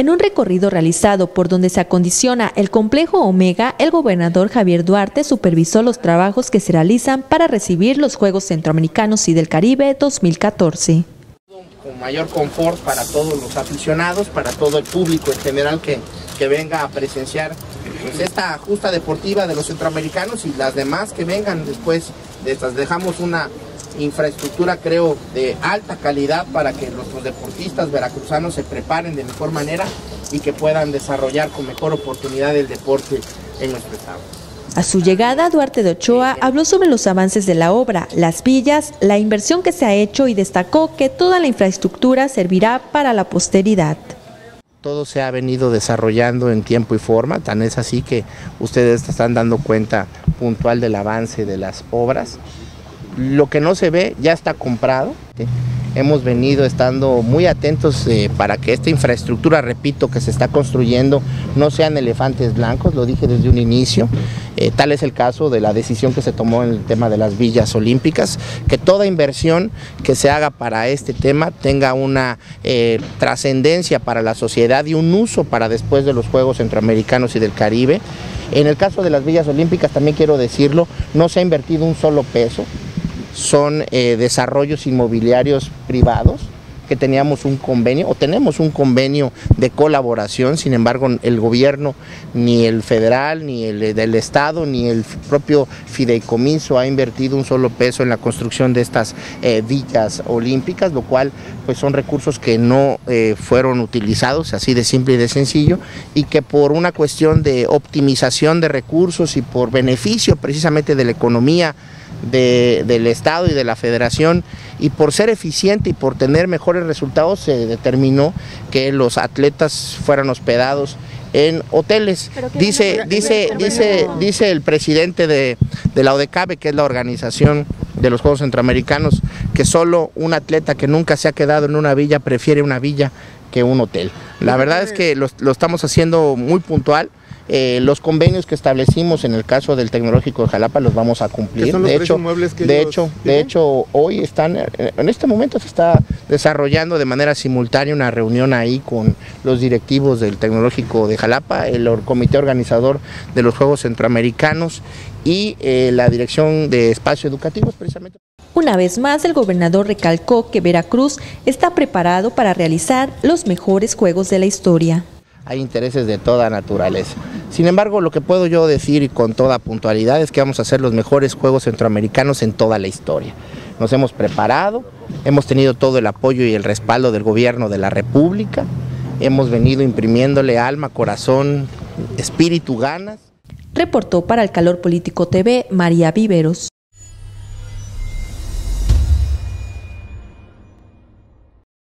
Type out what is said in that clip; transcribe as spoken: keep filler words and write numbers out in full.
En un recorrido realizado por donde se acondiciona el complejo Omega, el gobernador Javier Duarte supervisó los trabajos que se realizan para recibir los Juegos Centroamericanos y del Caribe dos mil catorce. Con mayor confort para todos los aficionados, para todo el público en general que, que venga a presenciar pues, esta justa deportiva de los centroamericanos y las demás que vengan después de estas. Dejamos una infraestructura, creo, de alta calidad para que nuestros deportistas veracruzanos se preparen de mejor manera y que puedan desarrollar con mejor oportunidad el deporte en nuestro estado. A su llegada, Duarte de Ochoa habló sobre los avances de la obra, las villas, la inversión que se ha hecho y destacó que toda la infraestructura servirá para la posteridad. Todo se ha venido desarrollando en tiempo y forma, tan es así que ustedes están dando cuenta puntual del avance de las obras. Lo que no se ve ya está comprado. Hemos venido estando muy atentos eh, para que esta infraestructura, repito, que se está construyendo no sean elefantes blancos, lo dije desde un inicio. Eh, tal es el caso de la decisión que se tomó en el tema de las villas olímpicas, que toda inversión que se haga para este tema tenga una eh, trascendencia para la sociedad y un uso para después de los Juegos Centroamericanos y del Caribe. En el caso de las villas olímpicas, también quiero decirlo, no se ha invertido un solo peso. Son eh, desarrollos inmobiliarios privados que teníamos un convenio o tenemos un convenio de colaboración. Sin embargo, el gobierno, ni el federal, ni el del estado, ni el propio fideicomiso ha invertido un solo peso en la construcción de estas eh, villas olímpicas, lo cual pues son recursos que no eh, fueron utilizados, así de simple y de sencillo, y que por una cuestión de optimización de recursos y por beneficio precisamente de la economía De, del Estado y de la Federación, y por ser eficiente y por tener mejores resultados, se determinó que los atletas fueran hospedados en hoteles. Dice, dice, dice, dice el presidente de, de la ODECABE, que es la organización de los Juegos Centroamericanos, que solo un atleta que nunca se ha quedado en una villa prefiere una villa que un hotel. La verdad es que lo, lo estamos haciendo muy puntual. Eh, los convenios que establecimos en el caso del Tecnológico de Jalapa los vamos a cumplir. De hecho, de hecho, de hecho, hoy están, en este momento se está desarrollando de manera simultánea una reunión ahí con los directivos del Tecnológico de Jalapa, el comité organizador de los Juegos Centroamericanos y eh, la Dirección de Espacios Educativos precisamente. Una vez más, el gobernador recalcó que Veracruz está preparado para realizar los mejores Juegos de la historia. Hay intereses de toda naturaleza. Sin embargo, lo que puedo yo decir y con toda puntualidad es que vamos a hacer los mejores Juegos Centroamericanos en toda la historia. Nos hemos preparado, hemos tenido todo el apoyo y el respaldo del gobierno de la República, hemos venido imprimiéndole alma, corazón, espíritu, ganas. Reportó para El Calor Político T V, María Viveros.